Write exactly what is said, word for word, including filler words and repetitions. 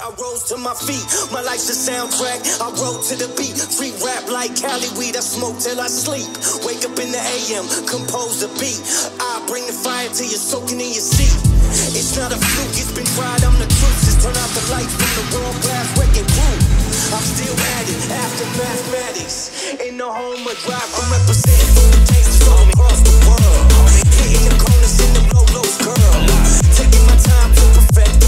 I rose to my feet. My life's a soundtrack, I roll to the beat. Free rap like Cali weed, I smoke till I sleep. Wake up in the A M, compose a beat. I bring the fire till you're soaking in your seat. It's not a fluke, it's been tried, I'm the truth. Just turn out the lights from the world-class wrecking crew. I'm still at it, after mathematics. In the home of drive, I'm representing for the gangsters from across the world. Hitting the corners in the low-lows, girl. Taking my time to perfect the